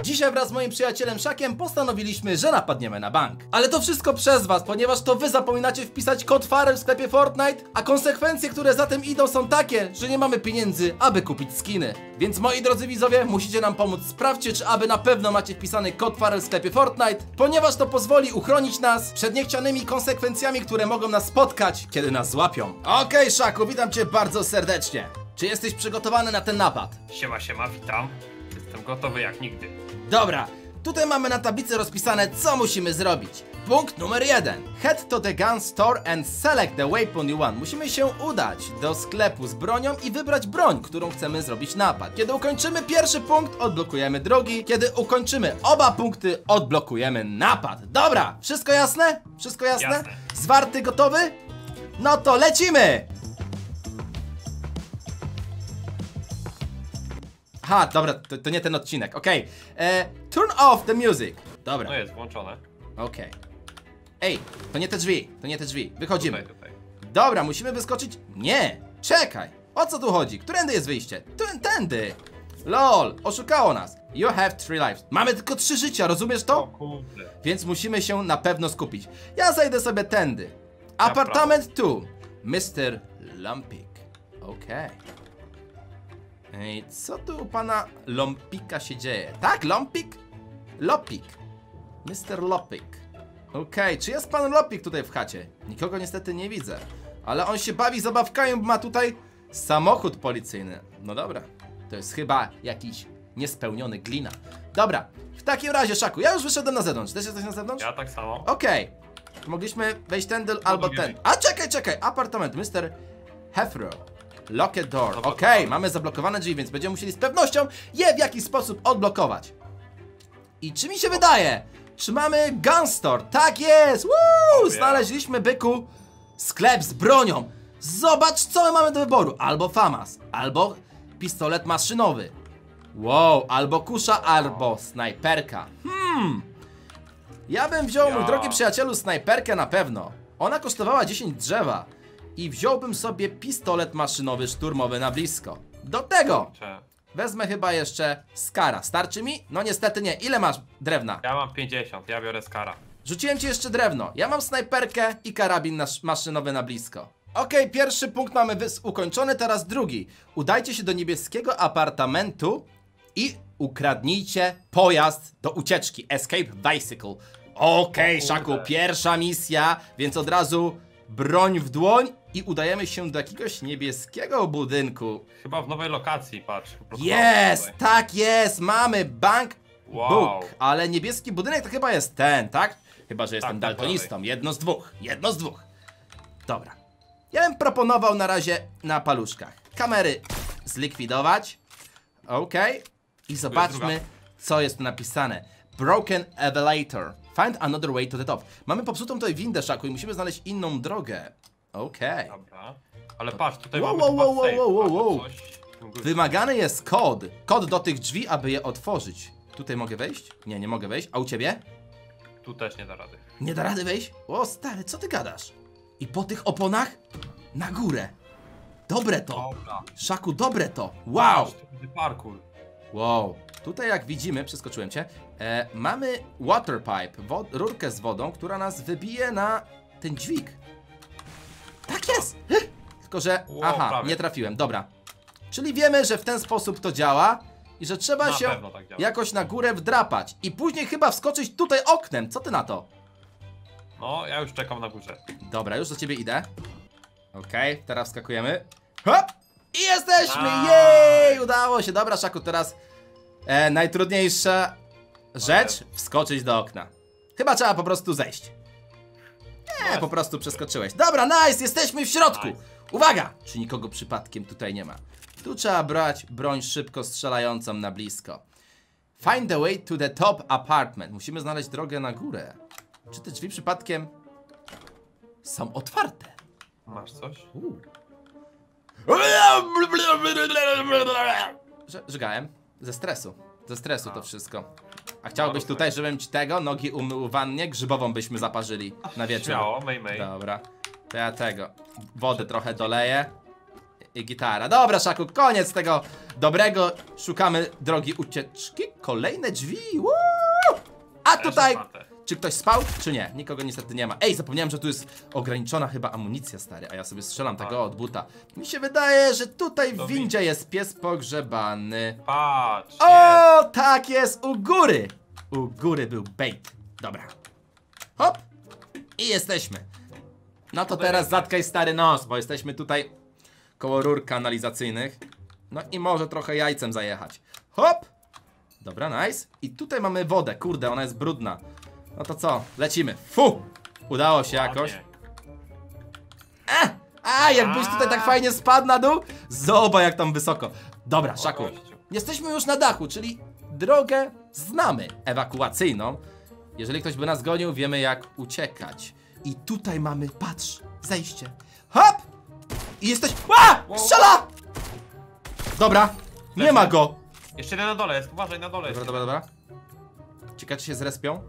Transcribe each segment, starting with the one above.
Dzisiaj wraz z moim przyjacielem Szakiem postanowiliśmy, że napadniemy na bank. Ale to wszystko przez was, ponieważ to wy zapominacie wpisać kod Farel w sklepie Fortnite, a konsekwencje, które za tym idą, są takie, że nie mamy pieniędzy, aby kupić skiny. Więc moi drodzy widzowie, musicie nam pomóc. Sprawdźcie, czy aby na pewno macie wpisany kod Farel w sklepie Fortnite, ponieważ to pozwoli uchronić nas przed niechcianymi konsekwencjami, które mogą nas spotkać, kiedy nas złapią. Okej, Szaku, witam cię bardzo serdecznie. Czy jesteś przygotowany na ten napad? Siema, witam. Jestem gotowy jak nigdy. Dobra, tutaj mamy na tablicy rozpisane, co musimy zrobić. Punkt numer 1. Head to the gun store and select the weapon you want. Musimy się udać do sklepu z bronią i wybrać broń, którą chcemy zrobić napad. Kiedy ukończymy pierwszy punkt, odblokujemy drugi. Kiedy ukończymy oba punkty, odblokujemy napad. Dobra, wszystko jasne? Wszystko jasne? Jasne. Zwarty, gotowy? No to lecimy! Aha, dobra, to nie ten odcinek, okej. Turn off the music. Dobra. No jest włączone. Okej. Ej, to nie te drzwi, wychodzimy. Tutaj. Dobra, musimy wyskoczyć. Nie, czekaj. O co tu chodzi? Którędy jest wyjście? Tędy. Lol, oszukało nas. You have 3 lives. Mamy tylko 3 życia, rozumiesz O to? kurde. Więc musimy się na pewno skupić. Ja zajdę sobie tędy. Apartament 2. Mr. Lumpik. Okej. Ej, co tu u pana Lumpika się dzieje? Tak, Lumpik? Lopik. Mr. Lopik. Okej, czy jest pan Lopik tutaj w chacie? Nikogo niestety nie widzę. Ale on się bawi zabawkami, bo ma tutaj samochód policyjny. No dobra, to jest chyba jakiś niespełniony glina. Dobra, w takim razie, Szaku, ja już wyszedłem na zewnątrz. Też jesteś na zewnątrz? Ja tak samo. Okej. Mogliśmy wejść tędy albo ten. A czekaj, apartament, Mr. Hefro. Locked door. Okej, mamy zablokowane drzwi, więc będziemy musieli z pewnością je w jakiś sposób odblokować. I czy mi się wydaje? Czy mamy gun store? Tak jest! Woo! Znaleźliśmy, byku, sklep z bronią. Zobacz, co my mamy do wyboru. Albo FAMAS, albo pistolet maszynowy. Wow, albo kusza, albo snajperka. Ja bym wziął, mój drogi przyjacielu, snajperkę na pewno. Ona kosztowała 10 drzewa. I wziąłbym sobie pistolet maszynowy szturmowy na blisko. Do tego wezmę chyba jeszcze Skara. Starczy mi? No niestety nie. Ile masz drewna? Ja mam 50, ja biorę Skara. Rzuciłem ci jeszcze drewno. Ja mam snajperkę i karabin maszynowy na blisko. Okej, pierwszy punkt mamy ukończony, teraz drugi. Udajcie się do niebieskiego apartamentu i ukradnijcie pojazd do ucieczki. Escape Bicycle. Okej, Szaku, pierwsza misja, więc od razu broń w dłoń i udajemy się do jakiegoś niebieskiego budynku. Chyba w nowej lokacji, patrz. Jest, tak jest, mamy bank Wow. book, ale niebieski budynek to chyba jest ten, tak? Chyba, że jestem Tak, daltonistą, jedno z dwóch. Dobra, ja bym proponował na razie na paluszkach. Kamery zlikwidować, okej. I zobaczmy, co jest tu napisane. Broken elevator. Find another way to the top. Mamy popsutą tutaj windę, Szaku, i musimy znaleźć inną drogę. Okej. Dobra. Ale patrz, tutaj Wow, mamy wow, chyba wow, safe. wow, wow. Patrz, coś w tym górze. Wymagany jest kod. Kod do tych drzwi, aby je otworzyć. Tutaj mogę wejść? Nie, nie mogę wejść. A u ciebie? Tu też nie da rady. Nie da rady wejść? O, stary, co ty gadasz? I po tych oponach? Na górę. Dobre to. Dobra. Szaku, dobre to. Wow. Patrz, tu będzie parkour. Wow. Tutaj jak widzimy, przeskoczyłem cię, mamy water pipe, rurkę z wodą, która nas wybije na ten dźwig. Tak jest! Tylko, że... Wow, aha, prawie. nie trafiłem, dobra. Czyli wiemy, że w ten sposób to działa i że trzeba Na się pewno tak działa. jakoś na górę wdrapać i później chyba wskoczyć tutaj oknem. Co ty na to? No, ja już czekam na górze. Dobra, już do ciebie idę. Okej, teraz wskakujemy. Hop! I jesteśmy! Nice. Jej! Udało się. Dobra, Szaku, teraz najtrudniejsza rzecz, wskoczyć do okna. Chyba trzeba po prostu zejść. Nie, po prostu przeskoczyłeś. Dobra, nice! Jesteśmy w środku! Nice. Uwaga! Czy nikogo przypadkiem tutaj nie ma? Tu trzeba brać broń szybko strzelającą na blisko. Find the way to the top apartment. Musimy znaleźć drogę na górę. Czy te drzwi przypadkiem są otwarte? Masz coś? Żygałem. Ze stresu. Ze stresu to wszystko. A chciałbyś tutaj, żebym ci tego nogi umył w wannie? Grzybową byśmy zaparzyli na wieczór. Śmiało, mej. Dobra. To ja tego. Wody trochę doleję. I gitara. Dobra, Szaku, koniec tego dobrego. Szukamy drogi ucieczki. Kolejne drzwi. Woo! A tutaj... Czwarte. Czy ktoś spał, czy nie? Nikogo niestety nie ma. Ej, zapomniałem, że tu jest ograniczona chyba amunicja, stary. A ja sobie strzelam tego od buta. Mi się wydaje, że tutaj w To windzie jest pies pogrzebany. Patrz, jest. O, tak jest, u góry. U góry był bait. Dobra. Hop. I jesteśmy. No to teraz zatkaj stary nos, bo jesteśmy tutaj koło rur kanalizacyjnych. No i może trochę jajcem zajechać. Hop. Dobra, nice. I tutaj mamy wodę, kurde, ona jest brudna. No to co? Lecimy. Fu! Udało się jakoś. Jakbyś tutaj tak fajnie spadł na dół. Zobacz jak tam wysoko. Dobra, Szaku. Jesteśmy już na dachu, czyli drogę znamy ewakuacyjną. Jeżeli ktoś by nas gonił, wiemy jak uciekać. I tutaj mamy, patrz, zejście. Hop! I jesteś... Strzela! Dobra, nie ma go. Jeszcze jeden na dole jest, uważaj, na dole jest. Dobra. Ciekawe czy się zrespią?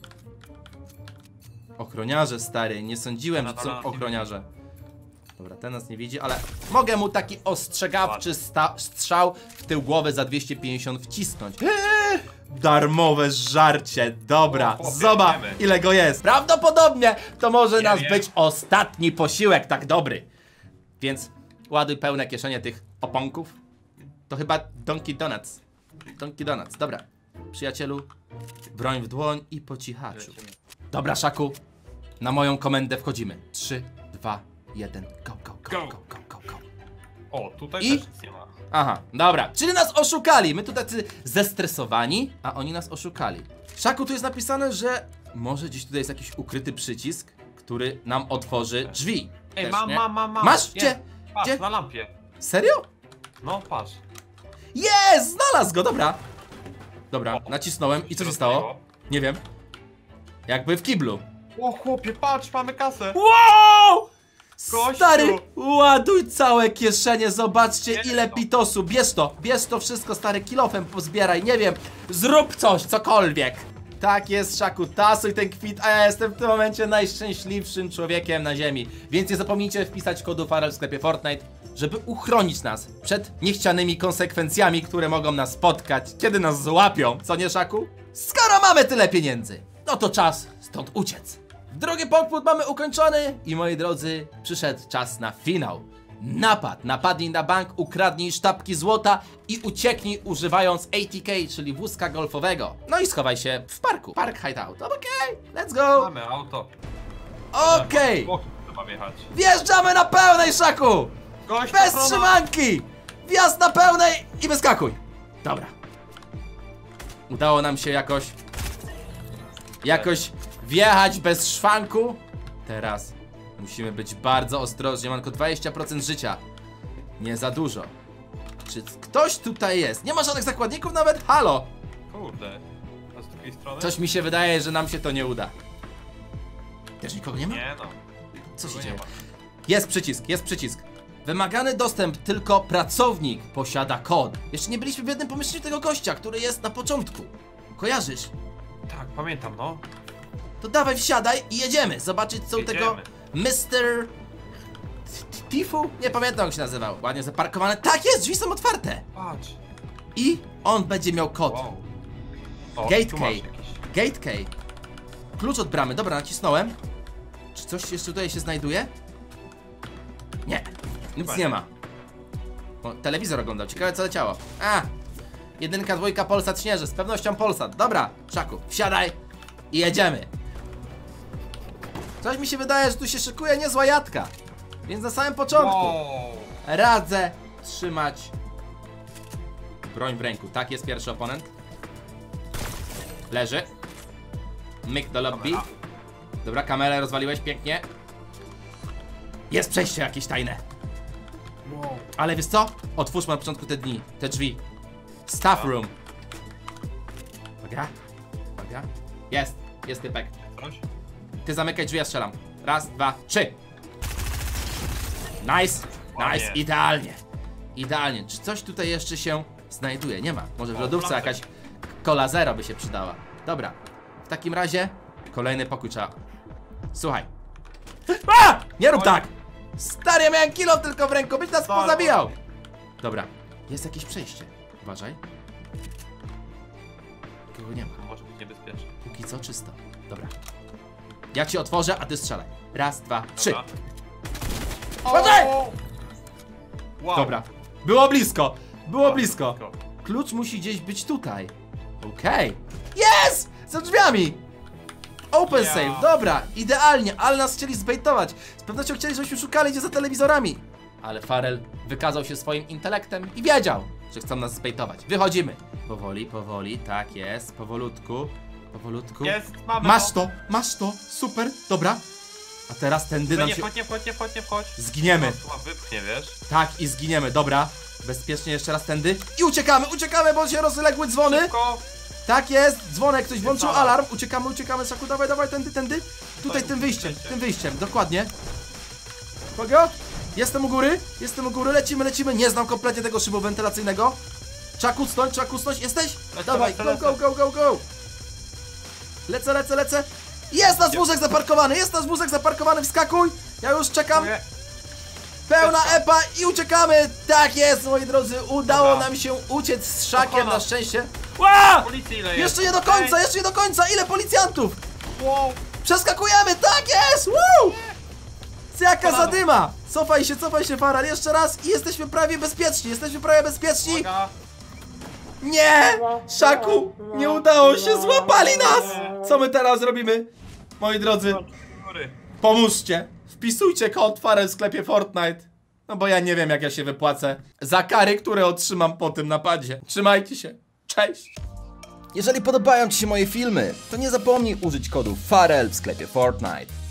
Ochroniarze, stary, nie sądziłem, że to są ochroniarze. Dobra, ten nas nie widzi, ale mogę mu taki ostrzegawczy strzał w tył głowy za 250 wcisnąć. Darmowe żarcie, dobra, zobacz ile go jest. Prawdopodobnie to może nas być ostatni posiłek tak dobry. Więc ładuj pełne kieszenie tych oponków. To chyba Dunkin' Donuts. Dunkin' Donuts, dobra. Przyjacielu, broń w dłoń i po cichaczu. Dobra, Szaku, na moją komendę wchodzimy. 3, 2, 1, go. O, tutaj I? też nic nie ma. Aha, dobra, czyli nas oszukali. My tu tacy zestresowani, a oni nas oszukali. Szaku, tu jest napisane, że może gdzieś tutaj jest jakiś ukryty przycisk, który nam otworzy drzwi. Ej, Też, mam. nie? Masz? Gdzie? Patrz, Gdzie? na lampie. Serio? No, patrz. Jest! Znalazł go, dobra. Dobra, nacisnąłem i co się stało? Nie wiem. Jakby w kiblu. O chłopie, patrz, mamy kasę. Wow! Gościu! Stary, ładuj całe kieszenie, zobaczcie Nie, ile no. pitosu. Bierz to wszystko, stary, kilofem pozbieraj, nie wiem. Zrób coś, cokolwiek. Tak jest, Szaku, tasuj ten kwit, a ja jestem w tym momencie najszczęśliwszym człowiekiem na ziemi. Więc nie zapomnijcie wpisać kodu Farel w sklepie Fortnite, żeby uchronić nas przed niechcianymi konsekwencjami, które mogą nas spotkać, kiedy nas złapią. Co nie, Szaku? Skoro mamy tyle pieniędzy, no to czas stąd uciec. Drugi podpód mamy ukończony i moi drodzy, przyszedł czas na finał. Napad. Napadnij na bank, ukradnij sztabki złota i ucieknij używając ATK, czyli wózka golfowego. No i schowaj się w parku. Park Hideout. Okej, let's go. Mamy auto. Okej. Trzeba wjechać. Wjeżdżamy na pełnej, Szaku. Gość, Bez trzymanki. Wjazd na pełnej i wyskakuj. Dobra. Udało nam się jakoś wjechać bez szwanku. Teraz musimy być bardzo ostrożni. Mam tylko 20% życia. Nie za dużo. Czy ktoś tutaj jest? Nie ma żadnych zakładników nawet? Halo! Kurde. A z drugiej strony? Coś mi się wydaje, że nam się to nie uda. Też nikogo nie ma? Nie no. Co się nie dzieje? ma. Jest przycisk. Wymagany dostęp tylko pracownik posiada kod. Jeszcze nie byliśmy w jednym pomieszczeniu tego gościa, który jest na początku. Kojarzysz? Tak, pamiętam, no. To dawaj, wsiadaj i jedziemy. Zobaczyć co u tego Mr. Tifu? Nie pamiętam jak się nazywał. Ładnie zaparkowane. Tak jest, drzwi są otwarte. Patrz. I on będzie miał kod. Wow. O, Gate tu key. masz jakiś. Gate key. Klucz od bramy. Dobra, nacisnąłem. Czy coś jeszcze tutaj się znajduje? Nie. Nic Chyba nie nie. ma. O, telewizor oglądał. Ciekawe co leciało. A! 1, 2, Polsat śnieży. Z pewnością Polsat. Dobra, Szaku, wsiadaj i jedziemy. Coś mi się wydaje, że tu się szykuje niezła jadka. Więc na samym początku Wow. radzę trzymać broń w ręku. Tak, jest pierwszy oponent. Leży. Myk do lobby. Dobra, kamerę rozwaliłeś pięknie. Jest przejście jakieś tajne. Wow. Ale wiesz co? Otwórzmy na początku te drzwi. Staff room. Uwaga. Uwaga. Jest typek. Coś? Ty zamykaj drzwi, ja strzelam. Raz, 2, 3. Nice. Nice, idealnie. Idealnie. Czy coś tutaj jeszcze się znajduje? Nie ma. Może w lodówce jakaś Cola Zero by się przydała. Dobra. W takim razie kolejny pokój trzeba. Słuchaj. A! Nie rób tak! Stary, ja miałem kilo tylko w ręku, byś nas pozabijał! Dobra. Jest jakieś przejście. Uważaj. Nikogo nie ma. Może być niebezpieczne. Póki co czysto. Dobra. Ja ci otworzę, a ty strzelaj. Raz, dwa, trzy. Dobra. Uważaj! Wow. Dobra. Było blisko. Było blisko. blisko. Klucz musi gdzieś być tutaj. Okej. Jest! Za drzwiami! Open Ja. save, dobra, idealnie, ale nas chcieli zbejtować. Z pewnością chcieli, żebyśmy szukali gdzie za telewizorami. Ale Farel wykazał się swoim intelektem i wiedział, że chcą nas zbejtować. Wychodzimy. Powoli, powoli, tak jest, powolutku, powolutku. Jest, mamy Masz to, super, dobra. A teraz tędy nam Nie się... wchodź, nie wchodź, nie wchodź, nie wchodź. Zginiemy. No, chyba wypchnie, wiesz? Tak, i zginiemy, dobra. Bezpiecznie jeszcze raz tędy. I uciekamy, bo się rozległy dzwony. Szybko. Tak jest, dzwonek, ktoś włączył alarm. alarm. Uciekamy, Szaku, dawaj, tędy. Tutaj, tym wyjściem, dokładnie. Kogo? Jestem u góry, lecimy. Nie znam kompletnie tego szybu wentylacyjnego. Trzeba kucnąć, jesteś? Dawaj, go. Lecę. Jest nasz wózek zaparkowany, wskakuj. Ja już czekam. Pełna epa i uciekamy! Tak jest, moi drodzy, udało Dobra. nam się uciec z Szakiem Ochrona. na szczęście. Ła! Policji ile jest? Jeszcze nie do końca, ile policjantów? Wow. Przeskakujemy, tak jest! Woo! Jaka Kolano. zadyma! Cofaj się, Farel, jeszcze raz i jesteśmy prawie bezpieczni, Uwaga. Nie! Szaku, nie udało się, złapali nas! Co my teraz robimy? Moi drodzy, Góry. pomóżcie! Wpisujcie kod Farel w sklepie Fortnite. No bo ja nie wiem, jak ja się wypłacę za kary, które otrzymam po tym napadzie. Trzymajcie się. Cześć! Jeżeli podobają ci się moje filmy, to nie zapomnij użyć kodu Farel w sklepie Fortnite.